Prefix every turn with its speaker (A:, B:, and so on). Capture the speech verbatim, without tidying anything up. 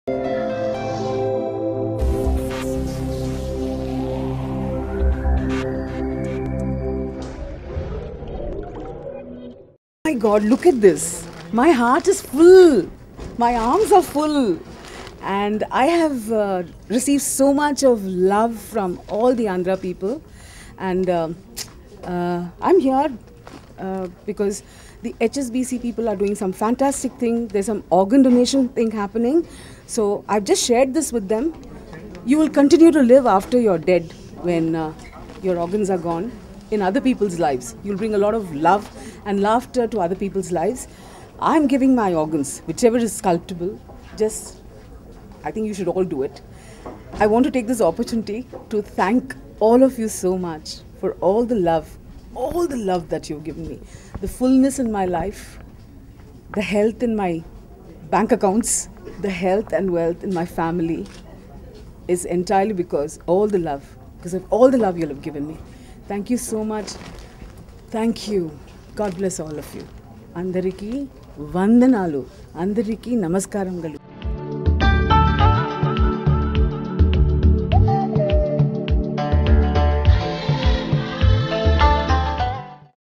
A: My God, look at this. My heart is full. My arms are full. And I have uh, received so much of love from all the Andhra people. And uh, uh, I'm here uh, because the H S B C people are doing some fantastic thing. There's some organ donation thing happening. So I've just shared this with them. You will continue to live after you're dead when uh, your organs are gone in other people's lives. You'll bring a lot of love and laughter to other people's lives. I'm giving my organs, whichever is sculptable. Just, I think you should all do it. I want to take this opportunity to thank all of you so much for all the love, all the love that you've given me. The fullness in my life, the health in my bank accounts, the health and wealth in my family is entirely because all the love, because of all the love you have given me. Thank you so much. Thank you. God bless all of you. Andariki vandanalu. Andariki namaskarangalu.